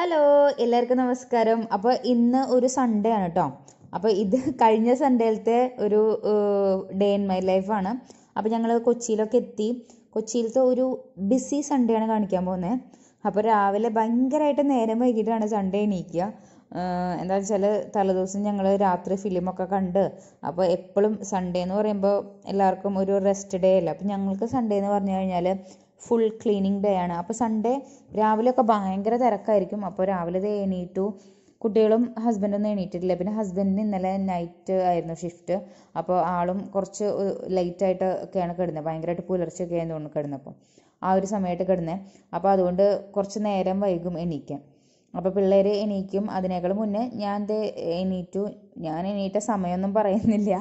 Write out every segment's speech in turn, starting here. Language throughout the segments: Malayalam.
ഹലോ, എല്ലാവർക്കും നമസ്കാരം. അപ്പോൾ ഇന്ന് ഒരു സൺഡേ ആണ് കേട്ടോ. അപ്പോൾ ഇത് കഴിഞ്ഞ സൺഡേയിലത്തെ ഒരു ഡേ ഇൻ മൈ ലൈഫാണ്. അപ്പോൾ ഞങ്ങൾ കൊച്ചിയിലൊക്കെ എത്തി. കൊച്ചിയിലത്തെ ഒരു ബിസി സൺഡേ ആണ് കാണിക്കാൻ പോകുന്നത്. അപ്പോൾ രാവിലെ ഭയങ്കരമായിട്ട് നേരം വൈകിട്ടാണ് സൺഡേ എണീക്കുക. എന്താ വെച്ചാൽ തലേദിവസം ഞങ്ങൾ രാത്രി ഫിലിമൊക്കെ കണ്ട്, അപ്പോൾ എപ്പോഴും സൺഡേ എന്ന് പറയുമ്പോൾ എല്ലാവർക്കും ഒരു റെസ്റ്റ് ഡേ അല്ല. അപ്പോൾ ഞങ്ങൾക്ക് സൺഡേ എന്ന് പറഞ്ഞു കഴിഞ്ഞാൽ ഫുൾ ക്ലീനിങ് ഡേ ആണ്. അപ്പോൾ സൺഡേ രാവിലെയൊക്കെ ഭയങ്കര തിരക്കായിരിക്കും. അപ്പോൾ രാവിലെ എണീറ്റു. കുട്ടികളും ഹസ്ബൻഡൊന്നും എണീറ്റിട്ടില്ല. പിന്നെ ഹസ്ബൻഡിന് ഇന്നലെ നൈറ്റ് ആയിരുന്നു ഷിഫ്റ്റ്. അപ്പോൾ ആളും കുറച്ച് ലേറ്റായിട്ട് ഒക്കെയാണ് കിടന്നത്. ഭയങ്കരമായിട്ട് പുലർച്ചെയൊക്കെ ആയിരുന്നു തോന്നുന്നു കിടന്നപ്പോൾ. ആ ഒരു സമയത്ത് കിടന്നത്. അപ്പോൾ അതുകൊണ്ട് കുറച്ച് നേരം വൈകും എണീക്കാൻ. അപ്പോൾ പിള്ളേർ എണീക്കും. അതിനേക്കാൾ മുന്നേ ഞാൻ എണീറ്റു. ഞാൻ എണീറ്റ സമയമൊന്നും പറയുന്നില്ല.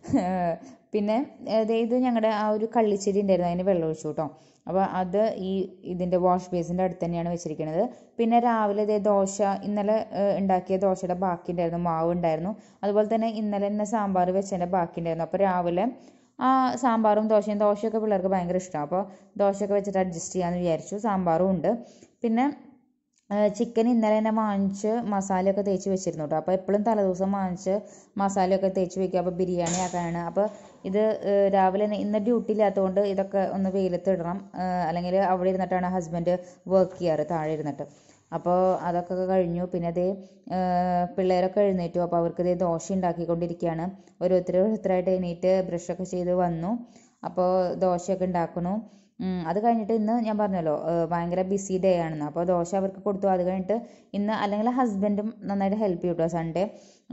പിന്നെ ഇത് ഞങ്ങളുടെ ആ ഒരു കള്ളിച്ചെടി ഉണ്ടായിരുന്നു, അതിന് വെള്ളം ഒഴിച്ചു കേട്ടോ. അപ്പോൾ അത് ഇതിൻ്റെ വാഷ് ബേസിൻ്റെ അടുത്ത് തന്നെയാണ് വെച്ചിരിക്കുന്നത്. പിന്നെ രാവിലെ ദോശ, ഇന്നലെ ഉണ്ടാക്കിയ ദോശയുടെ ബാക്കി ഉണ്ടായിരുന്നു, മാവ് ഉണ്ടായിരുന്നു. അതുപോലെ തന്നെ ഇന്നലെ തന്നെ സാമ്പാർ വെച്ചതിൻ്റെ ബാക്കി ഉണ്ടായിരുന്നു. അപ്പോൾ രാവിലെ ആ സാമ്പാറും ദോശയൊക്കെ പിള്ളേർക്ക് ഭയങ്കര ഇഷ്ടമാണ്. അപ്പോൾ ദോശയൊക്കെ വെച്ചിട്ട് അഡ്ജസ്റ്റ് ചെയ്യാമെന്ന് വിചാരിച്ചു. സാമ്പാറും ഉണ്ട്. പിന്നെ ചിക്കൻ ഇന്നലെ തന്നെ വാങ്ങിച്ച് മസാലയൊക്കെ തേച്ച് വെച്ചിരുന്നു കേട്ടോ. അപ്പോൾ എപ്പോഴും തലേദിവസം വാങ്ങിച്ച് മസാലയൊക്കെ തേച്ച് വെക്കുക. അപ്പോൾ ബിരിയാണി ആക്കാനാണ്. അപ്പോൾ ഇത് രാവിലെ ഇന്ന് ഡ്യൂട്ടി ഇല്ലാത്തതുകൊണ്ട് ഇതൊക്കെ ഒന്ന് വെയിലത്തിടണം. അല്ലെങ്കിൽ അവിടെ ഇരുന്നിട്ടാണ് ഹസ്ബൻഡ് വർക്ക് ചെയ്യാറ്, താഴെ ഇരുന്നിട്ട്. അപ്പോൾ അതൊക്കെ കഴിഞ്ഞു. പിന്നെ പിള്ളേരൊക്കെ എഴുന്നേറ്റു. അപ്പോൾ അവർക്ക് ദോശ ഉണ്ടാക്കിക്കൊണ്ടിരിക്കുകയാണ്. ഓരോരുത്തരായിട്ട് എണീറ്റ് ബ്രഷൊക്കെ ചെയ്ത് വന്നു. അപ്പോൾ ദോശയൊക്കെ ഉണ്ടാക്കുന്നു. അത് കഴിഞ്ഞിട്ട് ഇന്ന് ഞാൻ പറഞ്ഞല്ലോ ഭയങ്കര ബിസി ഡേ ആണെന്ന്. അപ്പോൾ ദോശ അവർക്ക് കൊടുത്തു. അത് കഴിഞ്ഞിട്ട് ഇന്ന് അല്ലെങ്കിൽ ഹസ്ബൻഡും നന്നായിട്ട് ഹെൽപ്പ് ചെയ്യും കേട്ടോ. സൺഡേ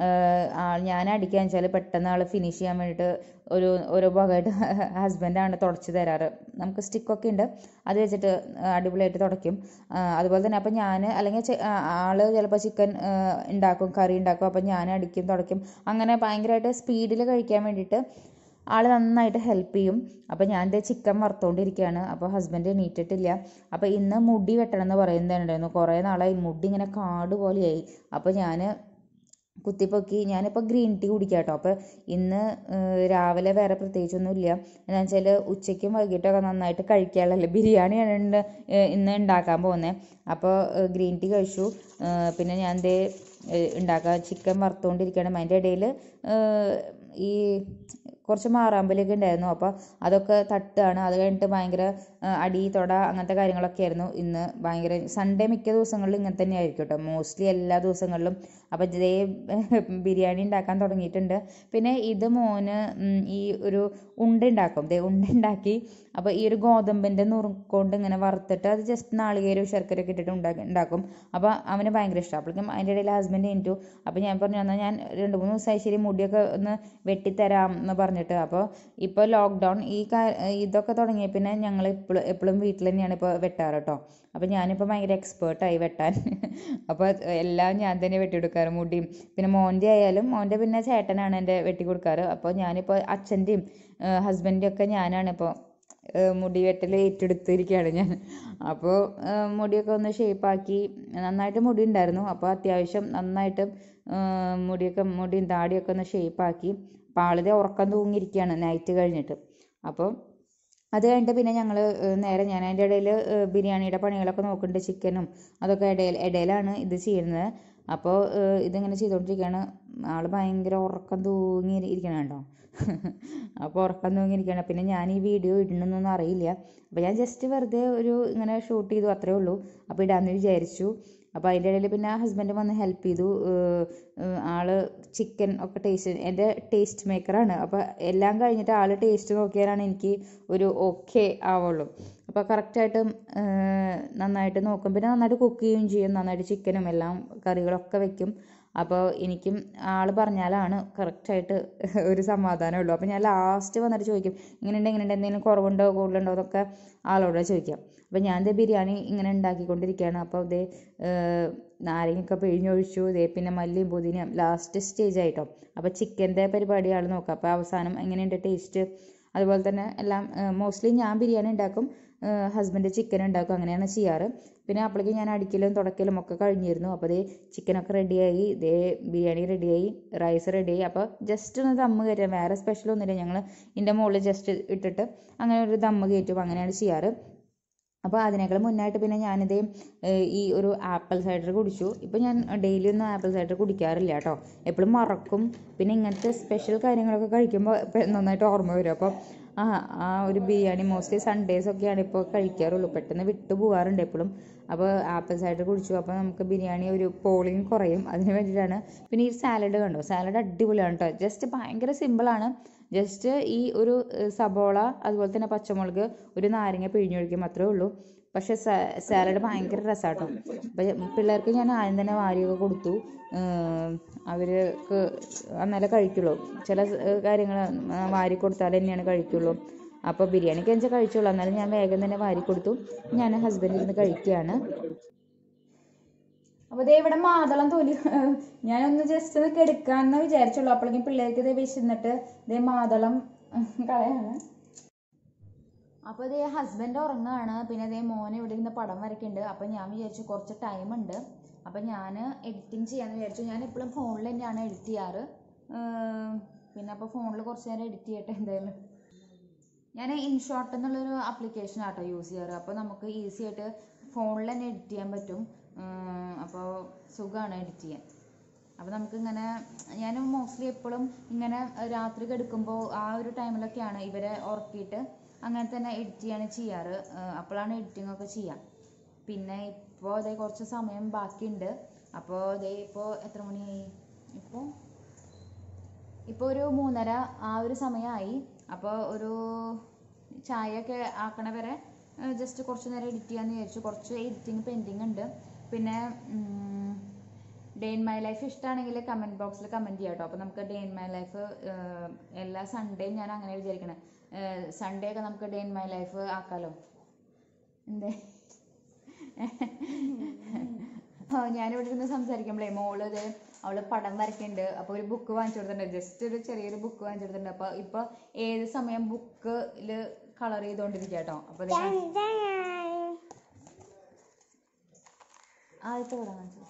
ഞാൻ അടിക്കാന്ന് വെച്ചാൽ പെട്ടെന്ന് ആൾ ഫിനിഷ് ചെയ്യാൻ വേണ്ടിയിട്ട് ഓരോ ഭാഗമായിട്ട് ഹസ്ബൻഡാണ് തുടച്ച് തരാറ്. നമുക്ക് സ്റ്റിക്കൊക്കെ ഉണ്ട്, അത് വെച്ചിട്ട് അടിപൊളിയായിട്ട് തുടയ്ക്കും. അതുപോലെ തന്നെ അപ്പോൾ ഞാൻ അല്ലെങ്കിൽ ആൾ ചിലപ്പോൾ ചിക്കൻ ഉണ്ടാക്കും, കറി ഉണ്ടാക്കും. അപ്പോൾ ഞാൻ അടിക്കും, തുടയ്ക്കും. അങ്ങനെ ഭയങ്കരമായിട്ട് സ്പീഡിൽ കഴിക്കാൻ വേണ്ടിയിട്ട് ആൾ നന്നായിട്ട് ഹെൽപ്പ് ചെയ്യും. അപ്പോൾ ഞാൻ ചിക്കൻ വറുത്തുകൊണ്ടിരിക്കുകയാണ്. അപ്പോൾ ഹസ്ബൻഡ് എണീറ്റിട്ടില്ല. അപ്പോൾ ഇന്ന് മുടി വെട്ടണം എന്ന് പറയുന്നുണ്ടായിരുന്നു. കുറേ നാളായി മുടി ഇങ്ങനെ കാട് പോലെയായി. അപ്പോൾ ഞാൻ കുത്തിപ്പൊക്കി. ഞാനിപ്പോൾ ഗ്രീൻ ടീ കുടിക്കാം കേട്ടോ. അപ്പോൾ ഇന്ന് രാവിലെ വേറെ പ്രത്യേകിച്ചൊന്നും ഇല്ല. എന്താണെന്ന് വെച്ചാൽ ഉച്ചയ്ക്കും വൈകിട്ടൊക്കെ നന്നായിട്ട് കഴിക്കാനുള്ളല്ലേ, ബിരിയാണിയാണ് ഇന്ന് ഉണ്ടാക്കാൻ പോകുന്നത്. അപ്പോൾ ഗ്രീൻ ടീ കഴിച്ചു. പിന്നെ ഞാൻ ചിക്കൻ വറുത്തുകൊണ്ടിരിക്കുകയാണ്. അതിൻ്റെ ഇടയിൽ ഈ കുറച്ച് മാറാമ്പലൊക്കെ ഉണ്ടായിരുന്നു. അപ്പോൾ അതൊക്കെ തട്ടുകയാണ്. അത് കഴിഞ്ഞിട്ട് ഭയങ്കര അടി തൊട അങ്ങനത്തെ കാര്യങ്ങളൊക്കെ ആയിരുന്നു ഇന്ന്. ഭയങ്കര സൺഡേ മിക്ക ദിവസങ്ങളിലും ഇങ്ങനെ തന്നെ ആയിരിക്കും കേട്ടോ, മോസ്റ്റ്ലി എല്ലാ ദിവസങ്ങളിലും. അപ്പോൾ ബിരിയാണി ഉണ്ടാക്കാൻ തുടങ്ങിയിട്ടുണ്ട്. പിന്നെ ഇത് മോന് ഈ ഒരു ഉണ്ട ഉണ്ടാക്കി. അപ്പോൾ ഈ ഒരു ഗോതമ്പിൻ്റെ നുറുക്കൊണ്ട് ഇങ്ങനെ വറുത്തിട്ട് അത് ജസ്റ്റ് നാളികേരവും ശർക്കരയൊക്കെ ഇട്ടിട്ട് ഉണ്ടാക്കും. അപ്പോൾ അവന് ഭയങ്കര ഇഷ്ടം. അപ്പോഴേക്കും അതിൻ്റെ ഇടയിൽ ഹസ്ബൻഡ് എണീറ്റു. അപ്പോൾ ഞാൻ പറഞ്ഞു, എന്നാൽ ഞാൻ 2-3 ദിവസമായി ശരി മുടിയൊക്കെ ഒന്ന് വെട്ടിത്തരാം എന്ന് പറഞ്ഞിട്ട്. അപ്പോൾ ഇപ്പോൾ ലോക്ക്ഡൗൺ ഇതൊക്കെ തുടങ്ങിയ പിന്നെ ഞങ്ങൾ എപ്പോഴും വീട്ടിൽ തന്നെയാണ് ഇപ്പോൾ വെട്ടാറ് കേട്ടോ. അപ്പോൾ ഞാനിപ്പോൾ ഭയങ്കര എക്സ്പേർട്ടായി വെട്ടാൻ. അപ്പോൾ എല്ലാം ഞാൻ തന്നെ വെട്ടിയെടുക്കാറ്, മുടിയും. പിന്നെ മോൻ്റെ പിന്നെ ചേട്ടനാണ് എൻ്റെ വെട്ടി കൊടുക്കാറ്. അപ്പോൾ ഞാനിപ്പോൾ അച്ഛൻ്റെയും ഹസ്ബൻഡിൻ്റെയും ഒക്കെ ഞാനാണിപ്പോൾ മുടി വെട്ടൽ ഏറ്റെടുത്തിരിക്കുകയാണ് ഞാൻ. അപ്പോൾ മുടിയൊക്കെ ഒന്ന് ഷേപ്പാക്കി. നന്നായിട്ട് മുടി ഉണ്ടായിരുന്നു. അപ്പോൾ അത്യാവശ്യം നന്നായിട്ട് മുടിയും താടിയൊക്കെ ഒന്ന് ഷേപ്പാക്കി. അപ്പോൾ ആളിതെ ഉറക്കം തൂങ്ങിയിരിക്കുകയാണ് നൈറ്റ് കഴിഞ്ഞിട്ട്. അപ്പോൾ അത് കഴിഞ്ഞിട്ട് പിന്നെ ഞങ്ങൾ ഞാൻ അതിൻ്റെ ഇടയിൽ ബിരിയാണിയുടെ പണികളൊക്കെ നോക്കുന്നുണ്ട്. ചിക്കനും അതൊക്കെ ഇടയിലാണ് ഇത് ചെയ്യുന്നത്. അപ്പോൾ ഇതിങ്ങനെ ചെയ്തുകൊണ്ടിരിക്കുകയാണ്. ആൾ ഭയങ്കര ഉറക്കം തൂങ്ങിയിരിക്കണം കേട്ടോ. അപ്പോൾ ഉറക്കം തൂങ്ങിയിരിക്കുകയാണ്. പിന്നെ ഞാൻ ഈ വീഡിയോ ഇടണമെന്നൊന്നും അറിയില്ല. അപ്പോൾ ഞാൻ ജസ്റ്റ് വെറുതെ ഇങ്ങനെ ഷൂട്ട് ചെയ്തു, അത്രേ ഉള്ളൂ. അപ്പോൾ ഇടാമെന്ന് വിചാരിച്ചു. അപ്പോൾ അതിൻ്റെ ഇടയിൽ പിന്നെ ഹസ്ബൻഡ് വന്ന് ഹെൽപ്പ് ചെയ്തു. ആൾ ചിക്കൻ ഒക്കെ എൻ്റെ ടേസ്റ്റ് മേക്കറാണ്. അപ്പോൾ എല്ലാം കഴിഞ്ഞിട്ട് ആൾ ടേസ്റ്റ് നോക്കിയാലാണ് എനിക്ക് ഒരു ഓക്കെ ആവുള്ളൂ. അപ്പോൾ കറക്റ്റായിട്ട് നന്നായിട്ട് നോക്കും. പിന്നെ നന്നായിട്ട് കുക്ക് ചെയ്യുകയും ചെയ്യും. നന്നായിട്ട് ചിക്കനും എല്ലാം കറികളൊക്കെ വെക്കും. അപ്പോൾ എനിക്കും ആൾ പറഞ്ഞാലാണ് കറക്റ്റായിട്ട് ഒരു സമാധാനമുള്ളൂ. അപ്പോൾ ഞാൻ ലാസ്റ്റ് വന്നിട്ട് ചോദിക്കും, ഇങ്ങനെയുണ്ട് എന്തെങ്കിലും കുറവുണ്ടോ കൂടുതലുണ്ടോ എന്നൊക്കെ ആളോട് ചോദിക്കാം. അപ്പോൾ ഞാൻ ബിരിയാണി ഇങ്ങനെ ഉണ്ടാക്കിക്കൊണ്ടിരിക്കുകയാണ്. അപ്പോൾ നാരങ്ങയൊക്കെ പിഴിഞ്ഞൊഴിച്ചു. പിന്നെ മല്ലിയും പുതിനയും ലാസ്റ്റ് സ്റ്റേജ് ആയിട്ടോ. അപ്പോൾ ചിക്കൻ്റെ പരിപാടി ആൾ നോക്കാം. അപ്പോൾ അവസാനം എങ്ങനെയുണ്ട് ടേസ്റ്റ്, അതുപോലെ തന്നെ എല്ലാം. മോസ്റ്റ്ലി ഞാൻ ബിരിയാണി ഉണ്ടാക്കും, ഹസ്ബൻഡ് ചിക്കൻ ഉണ്ടാക്കും. അങ്ങനെയാണ് ചെയ്യാറ്. പിന്നെ അപ്പോഴേക്കും ഞാൻ അടിക്കലും തുടക്കലും ഒക്കെ കഴിഞ്ഞിരുന്നു. അപ്പോൾ ചിക്കനൊക്കെ റെഡിയായി, ബിരിയാണി റെഡിയായി, റൈസ് റെഡിയായി. അപ്പോൾ ജസ്റ്റ് ഒന്ന് ദമ്മ് കയറ്റാം, വേറെ സ്പെഷ്യലൊന്നുമില്ല. ഞങ്ങൾ ഇതിൻ്റെ മുകളിൽ ജസ്റ്റ് ഇട്ടിട്ട് അങ്ങനെ ഒരു ദമ്മ് കയറ്റും. അങ്ങനെയാണ് ചെയ്യാറ്. അപ്പോൾ അതിനേക്കാൾ മുന്നായിട്ട് പിന്നെ ഞാനിത് ഈ ഒരു ആപ്പിൾ സൈഡർ കുടിച്ചു. ഇപ്പോൾ ഞാൻ ഡെയിലി ഒന്നും ആപ്പിൾ സൈഡർ കുടിക്കാറില്ല കേട്ടോ, എപ്പോഴും മറക്കും. പിന്നെ ഇങ്ങനത്തെ സ്പെഷ്യൽ കാര്യങ്ങളൊക്കെ കഴിക്കുമ്പോൾ നന്നായിട്ട് ഓർമ്മ വരും. അപ്പോൾ ആ ഒരു ബിരിയാണി മോസ്റ്റ്ലി സൺഡേസൊക്കെയാണ് ഇപ്പോൾ കഴിക്കാറുള്ളൂ, പെട്ടെന്ന് വിട്ടു പോകാറുണ്ട് എപ്പോഴും. അപ്പോൾ ആപ്പിൾ സൈഡർ കുടിച്ചു. അപ്പോൾ നമുക്ക് ബിരിയാണി ഒരു പോളിങ് കുറയും, അതിന് വേണ്ടിയിട്ടാണ്. പിന്നെ ഈ സാലഡ് കണ്ടോ, സാലഡ് അടിപൊളിയാണ് കേട്ടോ. ജസ്റ്റ് ഭയങ്കര സിമ്പിളാണ്. ജസ്റ്റ് ഈ ഒരു സബോള, അതുപോലെ തന്നെ പച്ചമുളക്, ഒരു നാരങ്ങ പിഴിഞ്ഞൊഴിക്കും, അത്രേ ഉള്ളൂ. പക്ഷെ സാലഡ് ഭയങ്കര രസമാട്ടോ. അപ്പം പിള്ളേർക്ക് ഞാൻ ആദ്യം തന്നെ വാരിയൊക്കെ കൊടുത്തു. അവർക്ക് എന്നാലേ കഴിക്കുള്ളൂ, ചില കാര്യങ്ങൾ വാരി കൊടുത്താൽ തന്നെയാണ് കഴിക്കുള്ളൂ. അപ്പോൾ ബിരിയാണിക്ക് വെച്ചാൽ കഴിച്ചുള്ളൂ, എന്നാലും ഞാൻ വേഗം തന്നെ വാരി കൊടുത്തു. ഞാൻ ഹസ്ബൻഡിൽ നിന്ന് കഴിക്കുകയാണ്. അപ്പോൾ ഇതേ ഇവിടെ മാതളം തൊലി ഞാനൊന്ന് ജസ്റ്റ് ഒന്ന് കെടുക്കാമെന്ന് വിചാരിച്ചുള്ളൂ, അപ്പോഴേക്കും പിള്ളേർക്ക് ഇതേ വിശന്നിട്ട് ഇതേ മാതളം കളയാണ്. അപ്പോൾ ഇതേ ഹസ്ബൻഡ് ഉറങ്ങുകയാണ്. പിന്നെ ഇതേ മോനെ ഇവിടെ ഇരുന്ന് പടം വരയ്ക്കുന്നുണ്ട്. അപ്പം ഞാൻ വിചാരിച്ചു കുറച്ച് ടൈമുണ്ട്, അപ്പം ഞാൻ എഡിറ്റിങ് ചെയ്യാമെന്ന് വിചാരിച്ചു. ഞാൻ എപ്പോഴും ഫോണിൽ തന്നെയാണ് എഡിറ്റ് ചെയ്യാറ്. പിന്നെ അപ്പോൾ ഫോണിൽ കുറച്ച് നേരം എഡിറ്റ് ചെയ്യട്ടെ എന്തായാലും. ഞാൻ ഇൻഷോട്ട് എന്നുള്ളൊരു ആപ്ലിക്കേഷൻ ആട്ടോ യൂസ് ചെയ്യാറ്. അപ്പോൾ നമുക്ക് ഈസി ആയിട്ട് ഫോണിൽ തന്നെ എഡിറ്റ് ചെയ്യാൻ പറ്റും. അപ്പോൾ സുഖമാണ് എഡിറ്റ് ചെയ്യാൻ. അപ്പോൾ നമുക്കിങ്ങനെ ഞാൻ മോസ്റ്റ്ലി എപ്പോഴും ഇങ്ങനെ രാത്രി കിടക്കുമ്പോൾ ആ ഒരു ടൈമിലൊക്കെയാണ് ഇവരെ ഉറക്കിയിട്ട് അങ്ങനെ തന്നെ എഡിറ്റ് ചെയ്യാണ് ചെയ്യാറ്. അപ്പോഴാണ് എഡിറ്റിംഗ് ഒക്കെ ചെയ്യാം. പിന്നെ ഇപ്പോൾ അതേ കുറച്ച് സമയം ബാക്കിയുണ്ട്. അപ്പോൾ അതേ ഇപ്പോൾ എത്ര മണിയായി? ഇപ്പോൾ ഒരു 3:30 ആ ഒരു സമയമായി. അപ്പോൾ ഒരു ചായയൊക്കെ ആക്കണ വരെ ജസ്റ്റ് കുറച്ച് നേരം എഡിറ്റ് ചെയ്യാമെന്ന് വിചാരിച്ചു. കുറച്ച് എഡിറ്റിംഗ് പെൻഡിങ് ഉണ്ട്. പിന്നെ ഡേ ഇൻ മൈ ലൈഫ് ഇഷ്ടമാണെങ്കിൽ കമൻറ്റ് ബോക്സിൽ കമൻറ്റ് ചെയ്യാം കേട്ടോ. അപ്പോൾ നമുക്ക് ഡേ ഇൻ മൈ ലൈഫ് എല്ലാ സൺഡേയും ഞാൻ അങ്ങനെ വിചാരിക്കണേ, സൺഡേ ഒക്കെ നമുക്ക് ഡേ ഇൻ മൈ ലൈഫ് ആക്കാമല്ലോ. എന്തേ ഞാനിവിടെ ഇരുന്ന് സംസാരിക്കുമ്പോഴേ മോള് ഇത് അവള് പടം വരയ്ക്കുന്നുണ്ട്. അപ്പോൾ ഒരു ബുക്ക് വാങ്ങിച്ചു കൊടുത്തിട്ടുണ്ട്, ജസ്റ്റ് ഒരു ചെറിയൊരു ബുക്ക് വാങ്ങിച്ചു കൊടുത്തിട്ടുണ്ട്. അപ്പോൾ ഇപ്പോൾ ഏത് സമയം ബുക്കിൽ കളർ ചെയ്തുകൊണ്ടിരിക്കുക കേട്ടോ. അപ്പോൾ ആദ്യത്തെ പടം വാങ്ങിച്ചു,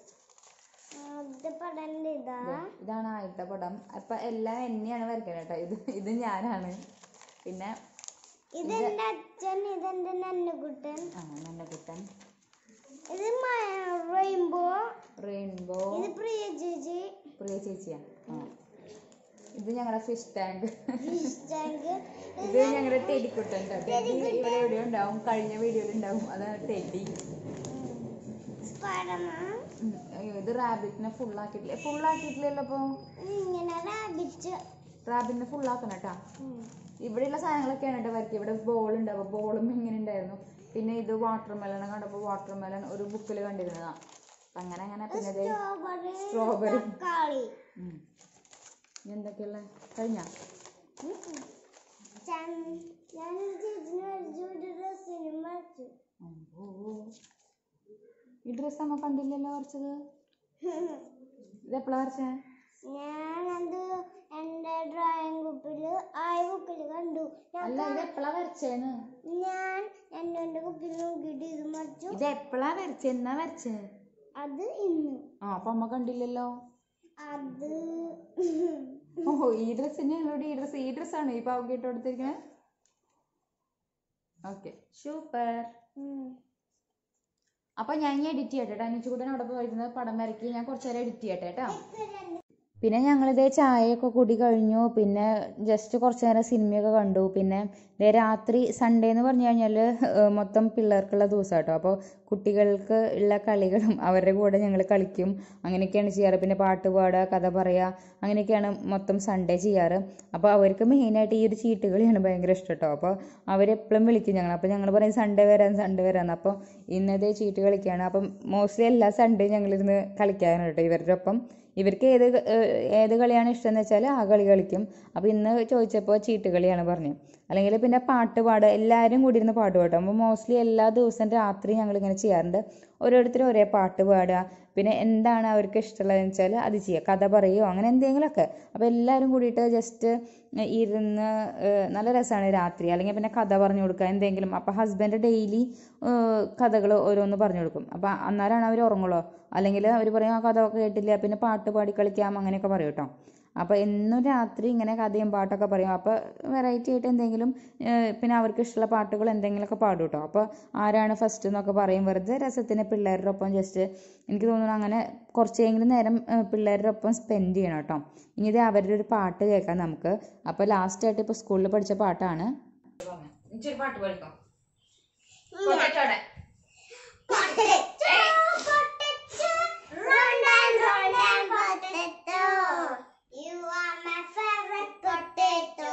ഇതാണ് ആദ്യത്തെ പടം. അപ്പൊ എല്ലാം എന്നെയാണ് വരയ്ക്കുന്നത് കേട്ടോ. ഇത് ഞാനാണ്. പിന്നെ ഇതെന്റെ അച്ഛൻ, ഇതെന്റെ നന്നകുട്ടൻ, നന്നകുട്ടൻ, ഇത് റെയിൻബോ, ഇത് പ്രിയ ചേച്ചിയാ. ഇത് ഞങ്ങളുടെ ഫിഷ് ടാങ്ക്, ഇത് ഞങ്ങളുടെ ടെഡിക്കുട്ടൻ. ടെഡി ഇവിടെ എവിടെയോ ഉണ്ടാവും, കഴിഞ്ഞ വീഡിയോയിൽ ഉണ്ടാവും, അതാണ് ടെഡി. ഇത് റാബിറ്റിനെ ഫുള്ളാക്കിയിട്ടില്ലല്ലോ. അപ്പൊ റാബിറ്റിനെ ഫുള്ളാക്കണം കേട്ടാ. ഇവിടെയുള്ള സാധനങ്ങളൊക്കെയാണ് കേട്ടോ വരയ്ക്കുക. ഇവിടെ ബോൾ ഉണ്ട്, അപ്പോൾ ബോളും ഇങ്ങനെ ഉണ്ടായിരുന്നു. പിന്നെ ഇത് വാട്ടർ മെലൺ കണ്ടപ്പോൾ വാട്ടർ മെലൺ ഒരു ബുക്കിൽ കണ്ടിരുന്നതാ. അപ്പം അങ്ങനെ പിന്നെ സ്ട്രോബെറി, എന്തൊക്കെയുള്ള കഴിഞ്ഞ ഈ ഡ്രസ് നമ്മ കണ്ടില്ലല്ലോ വരച്ചത്. ഇത് എപ്പോഴാ വരച്ചേ? ഞാനത് എന്റെ ഡ്രോയിങ് ബുക്കില് കണ്ടു. അല്ല, ഇത് എപ്പോഴാ വരച്ചേന്ന്? ഞാൻ എന്റെ ബുക്കിൽ നോക്കിയിട്ട് ഇത് വരച്ചു. ഇത് എപ്പോഴാ വരച്ചേ? എന്നാ വരച്ചേ? അത് ഇന്ന്. അപ്പൊ അമ്മ കണ്ടില്ലല്ലോ. അത് ഈ ഡ്രസ് തന്നെയാണ്. ഈ ഡ്രസ്സാണ് ഈ പാവയ്ക്ക് ഇട്ട് കൊടുത്തിരിക്കണേ. Okay, super. അപ്പൊ ഞാൻ എഡിറ്റ് ചെയ്യട്ടെ. അനിച്ചുകൂട്ടൻ അവിടെ പോയിരുന്നത് പടം വരയ്ക്ക്. ഞാൻ കുറച്ചു നേരം എഡിറ്റ് ചെയ്യട്ടെ കേട്ടോ. പിന്നെ ഞങ്ങളിതേ ചായയൊക്കെ കൂടി കഴിഞ്ഞു. പിന്നെ ജസ്റ്റ് കുറച്ച് നേരം സിനിമയൊക്കെ കണ്ടു. പിന്നെ ഇതേ രാത്രി സൺഡേ എന്ന് പറഞ്ഞു കഴിഞ്ഞാൽ മൊത്തം പിള്ളേർക്കുള്ള ദിവസം കേട്ടോ. അപ്പോൾ കുട്ടികൾക്ക് ഉള്ള കളികളും അവരുടെ കൂടെ ഞങ്ങൾ കളിക്കും, അങ്ങനെയൊക്കെയാണ് ചെയ്യാറ്. പിന്നെ പാട്ട് പാടുക, കഥ പറയുക, അങ്ങനെയൊക്കെയാണ് മൊത്തം സൺഡേ ചെയ്യാറ്. അപ്പോൾ അവർക്ക് മെയിനായിട്ട് ഈ ഒരു ചീട്ടുകളിയാണ് ഭയങ്കര ഇഷ്ടം കേട്ടോ. അപ്പോൾ അവരെപ്പോഴും വിളിക്കും ഞങ്ങൾ. അപ്പോൾ ഞങ്ങൾ പറയും സൺഡേ വരാമെന്ന്. അപ്പോൾ ഇന്നതേ ചീട്ട് കളിക്കുകയാണ്. അപ്പം മോസ്റ്റ്ലി എല്ലാ സൺഡേയും ഞങ്ങളിരുന്ന് കളിക്കാനാണ് കേട്ടോ ഇവരുടെ ഒപ്പം. ഇവർക്ക് ഏത് കളിയാണ് ഇഷ്ടം എന്ന് വെച്ചാൽ ആ കളി കളിക്കും. അപ്പോൾ ഇന്ന് ചോദിച്ചപ്പോൾ ചീട്ട് കളിയാണ് പറഞ്ഞത്. അല്ലെങ്കിൽ പിന്നെ പാട്ട് പാടുക, എല്ലാവരും കൂടി ഇരുന്ന് പാട്ട് പാടും. അപ്പോൾ മോസ്റ്റ്ലി എല്ലാ ദിവസവും രാത്രി ഞങ്ങളിങ്ങനെ ചെയ്യാറുണ്ട്. ഓരോരുത്തരും ഒരേ പാട്ട് പാടുക, പിന്നെ എന്താണ് അവർക്ക് ഇഷ്ടമുള്ളതെന്ന് വെച്ചാൽ അത് ചെയ്യുക, കഥ പറയുകയോ അങ്ങനെ എന്തെങ്കിലുമൊക്കെ. അപ്പോൾ എല്ലാവരും കൂടിയിട്ട് ജസ്റ്റ് ഇരുന്ന് നല്ല രസമാണ് രാത്രി. അല്ലെങ്കിൽ പിന്നെ കഥ പറഞ്ഞു കൊടുക്കുക എന്തെങ്കിലും. അപ്പോൾ ഹസ്ബൻഡ് ഡെയിലി കഥകൾ ഓരോന്ന് പറഞ്ഞു കൊടുക്കും. അപ്പോൾ അന്നേരമാണ് അവർ ഉറങ്ങുള്ളൂ. അല്ലെങ്കിൽ അവർ പറയും ആ കഥ ഒക്കെ കേട്ടില്ല, പിന്നെ പാട്ട് പാടി കളിക്കാം അങ്ങനെയൊക്കെ പറയും കേട്ടോ. അപ്പോൾ എന്നും രാത്രി ഇങ്ങനെ കഥയും പാട്ടൊക്കെ പറയും. അപ്പോൾ വെറൈറ്റി ആയിട്ട് എന്തെങ്കിലും പിന്നെ അവർക്ക് ഇഷ്ടമുള്ള പാട്ടുകൾ എന്തെങ്കിലുമൊക്കെ പാടും കേട്ടോ. അപ്പോൾ ആരാണ് ഫസ്റ്റ് എന്നൊക്കെ പറയും. വെറുതെ രസത്തിന് പിള്ളേരുടെ ഒപ്പം ജസ്റ്റ് എനിക്ക് തോന്നുന്നു അങ്ങനെ കുറച്ചെങ്കിലും നേരം പിള്ളേരുടെ ഒപ്പം സ്പെൻഡ് ചെയ്യണം കേട്ടോ. ഇനി ഇത് അവരുടെ ഒരു പാട്ട് കേൾക്കാം നമുക്ക്. അപ്പോൾ ലാസ്റ്റായിട്ട് ഇപ്പോൾ സ്കൂളിൽ പഠിച്ച പാട്ടാണ്. പാട്ട് പഠിക്കാം. You are my favorite potato.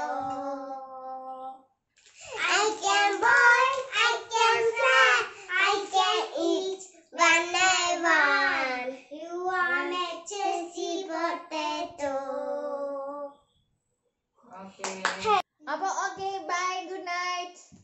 I can boil, I can fry, I can eat when I want. You are my juicy potato. Okay. Okay, bye, good night.